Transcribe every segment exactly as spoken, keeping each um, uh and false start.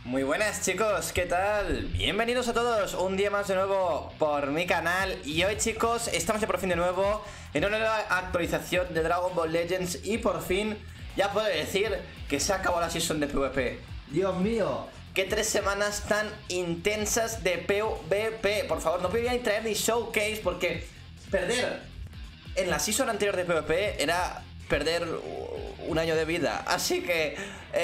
Muy buenas chicos, ¿qué tal? Bienvenidos a todos un día más de nuevo por mi canal. Y hoy chicos, estamos de por fin de nuevo en una nueva actualización de Dragon Ball Legends. Y por fin ya puedo decir que se acabó la season de PvP. Dios mío, qué tres semanas tan intensas de PvP. Por favor, no podía traer ni showcase porque perder en la season anterior de PvP era perder un año de vida. Así que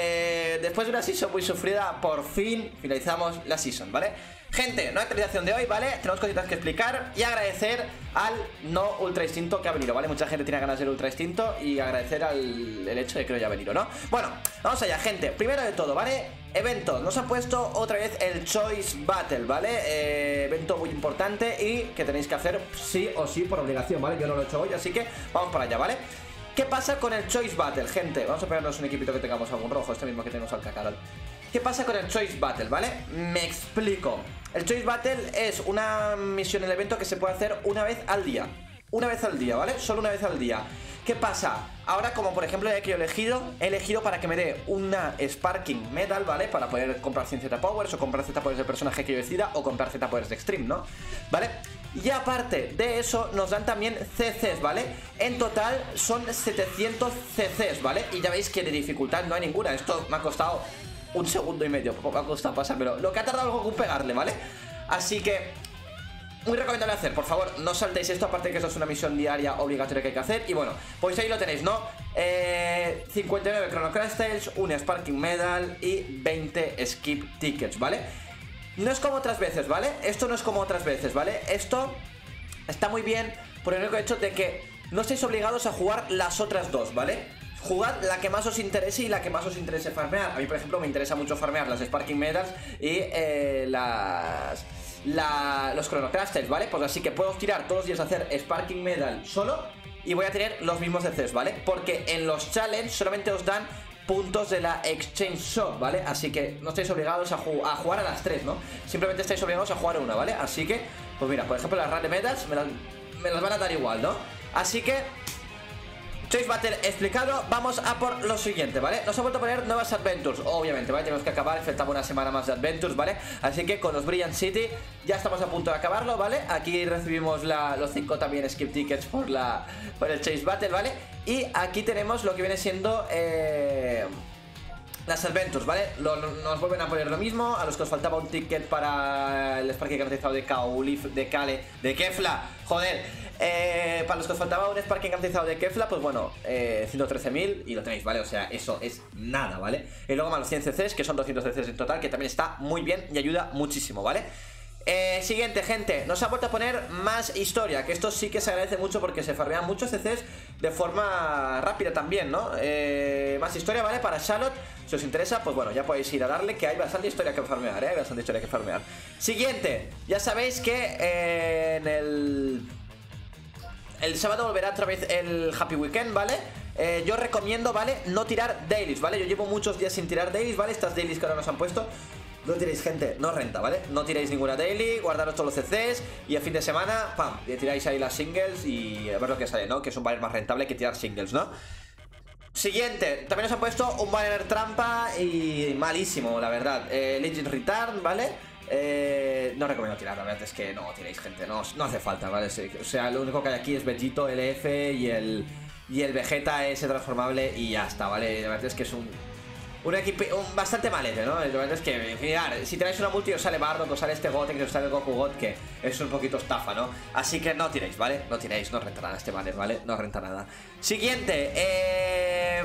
eh, después de una season muy sufrida, por fin finalizamos la season, ¿vale? Gente, no hay actualización de hoy, ¿vale? Tenemos cositas que explicar y agradecer al no Ultra Instinto que ha venido, ¿vale? Mucha gente tiene ganas del Ultra Instinto y agradecer al el hecho de que no haya venido, ¿no? Bueno, vamos allá, gente. Primero de todo, ¿vale? Eventos. Nos ha puesto otra vez el Choice Battle, ¿vale? Eh, evento muy importante y que tenéis que hacer sí o sí por obligación, ¿vale? Yo no lo he hecho hoy, así que vamos para allá, ¿vale? ¿Qué pasa con el Choice Battle, gente? Vamos a pegarnos un equipito que tengamos algún rojo, este mismo que tenemos al Kakarot. ¿Qué pasa con el Choice Battle, vale? Me explico. El Choice Battle es una misión en el evento que se puede hacer una vez al día. Una vez al día, ¿vale? Solo una vez al día. ¿Qué pasa? Ahora, como por ejemplo ya que he elegido, he elegido para que me dé una Sparking Medal, ¿vale? Para poder comprar cien Z Powers o comprar Z Powers del personaje que yo decida o comprar Z Powers de Extreme, ¿no? ¿Vale? Y aparte de eso, nos dan también C Cs, ¿vale? En total son setecientos C Cs, ¿vale? Y ya veis que de dificultad no hay ninguna. Esto me ha costado un segundo y medio, poco me ha costado pasármelo. Lo que ha tardado algo en pegarle, ¿vale? Así que muy recomendable hacer, por favor, no saltéis esto. Aparte que esto es una misión diaria obligatoria que hay que hacer. Y bueno, pues ahí lo tenéis, ¿no? Eh, cincuenta y nueve Chrono Crystals, una Sparking Medal y veinte Skip Tickets, ¿vale? No es como otras veces, ¿vale? Esto no es como otras veces, ¿vale? Esto está muy bien por el único hecho de que no estáis obligados a jugar las otras dos, ¿vale? Jugad la que más os interese y la que más os interese farmear. A mí, por ejemplo, me interesa mucho farmear las Sparking Medals y eh, las... La, los Chrono Crystals, ¿vale? Pues así que puedo tirar todos los días a hacer Sparking Medal solo y voy a tener los mismos D Cs, ¿vale? Porque en los Challenge solamente os dan puntos de la Exchange Shop, ¿vale? Así que no estáis obligados a, ju a jugar a las tres, ¿no? Simplemente estáis obligados a jugar una, ¿vale? Así que, pues mira, por ejemplo las Rare Medals me las, me las van a dar igual, ¿no? Así que Choice Battle explicado, vamos a por lo siguiente, ¿vale? Nos ha vuelto a poner nuevas Adventures, obviamente, ¿vale? Tenemos que acabar, faltaba una semana más de Adventures, ¿vale? Así que con los Brilliant City ya estamos a punto de acabarlo, ¿vale? Aquí recibimos la, los cinco también Skip Tickets por, la, por el Choice Battle, ¿vale? Y aquí tenemos lo que viene siendo eh, las Adventures, ¿vale? Lo, nos vuelven a poner lo mismo. A los que os faltaba un ticket para el Sparking garantizado de Kaulif, de Kale, de Kefla, joder. Eh, para los que os faltaba un Sparking garantizado de Kefla, pues bueno, eh, ciento trece mil y lo tenéis, ¿vale? O sea, eso es nada, ¿vale? Y luego más los cien C Cs, que son doscientos C Cs en total, que también está muy bien y ayuda muchísimo, ¿vale? Eh, siguiente, gente, nos ha vuelto a poner más historia, que esto sí que se agradece mucho porque se farmean muchos C Cs de forma rápida también, ¿no? Eh, más historia, ¿vale? Para Charlotte, si os interesa, pues bueno, ya podéis ir a darle, que hay bastante historia que farmear, ¿eh? Hay bastante historia que farmear. Siguiente, ya sabéis que eh, en el... El sábado volverá otra vez el Happy Weekend, ¿vale? Eh, yo recomiendo, ¿vale? No tirar dailies, ¿vale? Yo llevo muchos días sin tirar dailies, ¿vale? Estas dailies que ahora nos han puesto, no tiréis, gente, no renta, ¿vale? No tiréis ninguna daily, guardaros todos los C Cs y a fin de semana, pam, y tiráis ahí las singles y a ver lo que sale, ¿no? Que es un banner más rentable que tirar singles, ¿no? Siguiente, también nos han puesto un banner trampa y malísimo, la verdad. eh, Legend Return, ¿vale? Eh, no recomiendo tirar, la verdad es que no tiréis, gente, no, no hace falta, ¿vale? O sea, lo único que hay aquí es Vegito, L F y el, y el Vegeta ese transformable y ya está, ¿vale? La verdad es que es un... Un equipo un, bastante malete, ¿no? La verdad es que, mirad, si tenéis una multi os sale Bardock, os sale este Goten, que os sale el Goku God, que es un poquito estafa, ¿no? Así que no tiréis, ¿vale? No tiréis, no renta nada este banner, ¿vale? No renta nada. Siguiente, eh...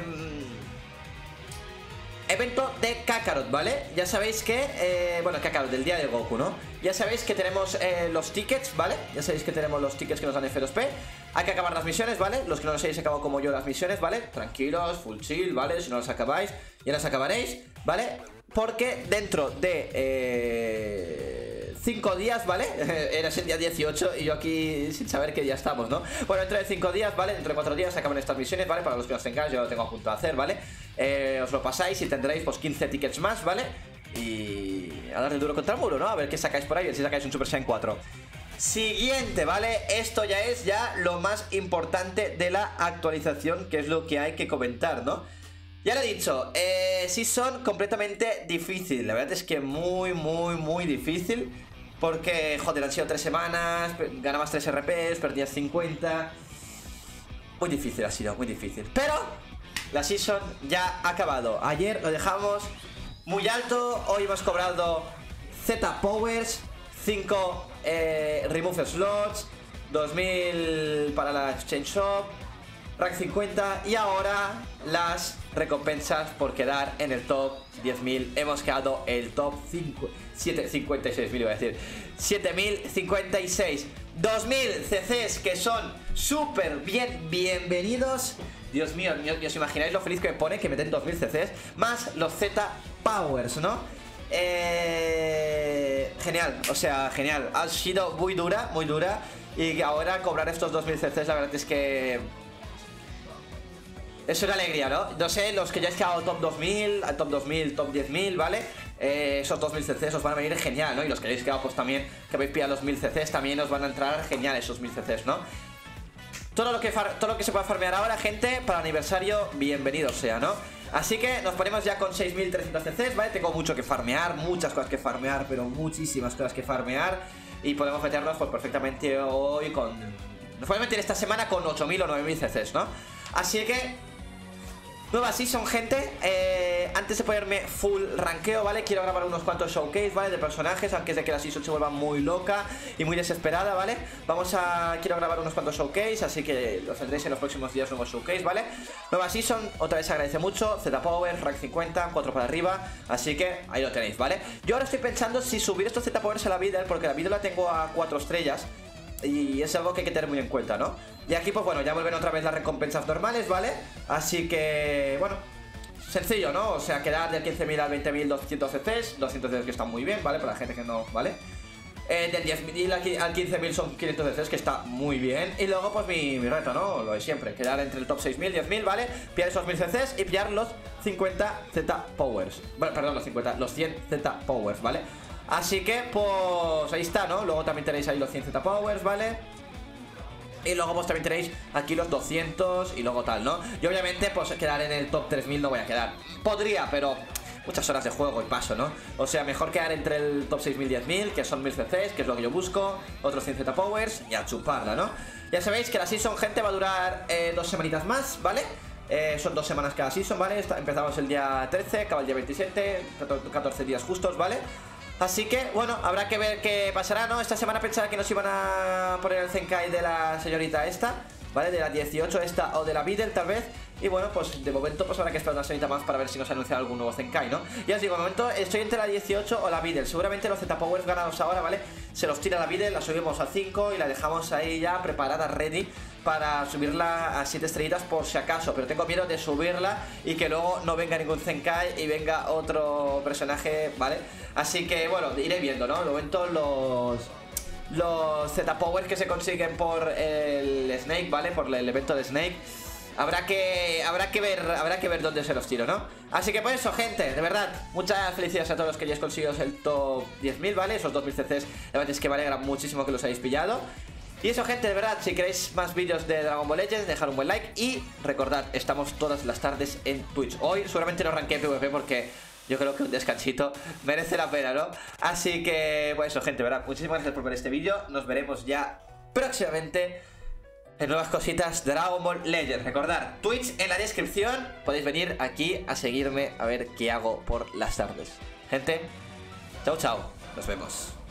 evento de Kakarot, ¿vale? Ya sabéis que, eh, bueno, Kakarot, del día de Goku, ¿no? Ya sabéis que tenemos eh, los tickets, ¿vale? Ya sabéis que tenemos los tickets que nos dan F dos P. Hay que acabar las misiones, ¿vale? Los que no los hayáis acabado como yo las misiones, ¿vale? Tranquilos, full chill, ¿vale? Si no las acabáis, ya las acabaréis, ¿vale? Porque dentro de... Eh... cinco días, ¿vale? Era el día dieciocho y yo aquí sin saber que ya estamos, ¿no? Bueno, dentro de cinco días, ¿vale? Dentro de cuatro días se acaban estas misiones, ¿vale? Para los que os tengáis, yo lo tengo a punto de hacer, ¿vale? Eh, os lo pasáis y tendréis pues quince tickets más, ¿vale? Y a darle duro contra el muro, ¿no? A ver qué sacáis por ahí, a ver si sacáis un Super Saiyan cuatro. Siguiente, ¿vale? Esto ya es ya lo más importante de la actualización, que es lo que hay que comentar, ¿no? Ya lo he dicho, eh, Season completamente difícil. La verdad es que muy, muy, muy difícil. Porque, joder, han sido tres semanas, ganabas tres R Ps, perdías cincuenta. Muy difícil ha sido, muy difícil. Pero la Season ya ha acabado. Ayer lo dejamos muy alto. Hoy hemos cobrado Z Powers, cinco eh, Remove Slots, dos mil para la Exchange Shop, Rank cincuenta. Y ahora las recompensas por quedar en el top diez mil. Hemos quedado el top cinco, siete, cincuenta y seis mil, iba a decir siete mil cincuenta y seis. dos mil C Cs que son súper bien bienvenidos. Dios mío, ¿os imagináis lo feliz que me pone que meten dos mil C Cs? Más los Z Powers, ¿no? Eh, genial, o sea, genial. Ha sido muy dura, muy dura. Y ahora cobrar estos dos mil C Cs, la verdad es que es una alegría, ¿no? No sé, los que ya habéis quedado top dos mil, al top dos mil, top diez mil, ¿vale? Eh, esos dos mil C Cs os van a venir genial, ¿no? Y los que habéis quedado pues también, que habéis pillado los mil C Cs, también os van a entrar genial esos mil C Cs, ¿no? Todo lo que, far todo lo que se pueda farmear ahora, gente, para el aniversario, bienvenido sea, ¿no? Así que nos ponemos ya con seis mil trescientos C Cs, ¿vale? Tengo mucho que farmear, muchas cosas que farmear, pero muchísimas cosas que farmear. Y podemos meternos pues perfectamente hoy con... Nos podemos meter esta semana con ocho mil o nueve mil C Cs, ¿no? Así que... Nueva season, gente. eh, Antes de ponerme full ranqueo, ¿vale? Quiero grabar unos cuantos showcase, ¿vale? De personajes, antes de que la season se vuelva muy loca y muy desesperada, ¿vale? Vamos a... Quiero grabar unos cuantos showcase, así que los tendréis en los próximos días, nuevos showcase, ¿vale? Nueva season, otra vez se agradece mucho. Z Power, rank cincuenta, cuatro para arriba. Así que ahí lo tenéis, ¿vale? Yo ahora estoy pensando si subir estos Z Powers a la vida, porque la vida la tengo a cuatro estrellas y es algo que hay que tener muy en cuenta, ¿no? Y aquí, pues bueno, ya vuelven otra vez las recompensas normales, ¿vale? Así que, bueno, sencillo, ¿no? O sea, quedar del quince mil al veinte mil doscientos C Cs, doscientos C Cs que están muy bien, ¿vale? Para la gente que no, ¿vale? Eh, del diez mil al quince mil son quinientos C Cs, que está muy bien. Y luego, pues mi, mi reto, ¿no? Lo de siempre, quedar entre el top seis mil, diez mil, ¿vale? Pillar esos mil C Cs y pillar los cincuenta Z Powers. Bueno, perdón, los cincuenta, los cien Z Powers, ¿vale? Así que, pues, ahí está, ¿no? Luego también tenéis ahí los cien Z Powers, ¿vale? Y luego pues también tenéis aquí los doscientos y luego tal, ¿no? Y obviamente pues quedar en el top tres mil no voy a quedar. Podría, pero muchas horas de juego y paso, ¿no? O sea, mejor quedar entre el top seis mil, diez mil, que son mil C Cs, que es lo que yo busco. Otros cien Z Powers y a chuparla, ¿no? Ya sabéis que la season, gente, va a durar eh, dos semanitas más, ¿vale? Eh, son dos semanas cada season, ¿vale? Está, empezamos el día trece, acaba el día veintisiete, catorce días justos, ¿vale? Así que, bueno, habrá que ver qué pasará, ¿no? Esta semana pensaba que nos iban a poner el Zenkai de la señorita esta, ¿vale? De la dieciocho esta o de la Beedle, tal vez. Y bueno, pues de momento pues habrá que esperar una semanita más para ver si nos anuncian algún nuevo Zenkai, ¿no? Ya os digo, de momento estoy entre la dieciocho o la Beedle. Seguramente los Z Powers ganados ahora, ¿vale? Se los tira la Beedle, la subimos a cinco y la dejamos ahí ya preparada, ready para subirla a siete estrellitas por si acaso. Pero tengo miedo de subirla y que luego no venga ningún Zenkai y venga otro personaje, ¿vale? Así que, bueno, iré viendo, ¿no? De momento los... Los Z Powers que se consiguen por el Snake, ¿vale? Por el evento de Snake. Habrá que, habrá que ver, habrá que ver dónde se los tiro, ¿no? Así que pues eso, gente, de verdad, muchas felicidades a todos los que hayáis conseguido el top diez mil, ¿vale? Esos dos mil C Cs, la verdad es que me alegra muchísimo que los hayáis pillado. Y eso, gente, de verdad, si queréis más vídeos de Dragon Ball Legends, dejad un buen like. Y recordad, estamos todas las tardes en Twitch. Hoy seguramente no arranqué PvP porque yo creo que un descansito merece la pena, ¿no? Así que, pues eso, gente, de verdad, muchísimas gracias por ver este vídeo. Nos veremos ya próximamente en nuevas cositas de Dragon Ball Legends. Recordad, Twitch en la descripción. Podéis venir aquí a seguirme a ver qué hago por las tardes. Gente, chao, chao. Nos vemos.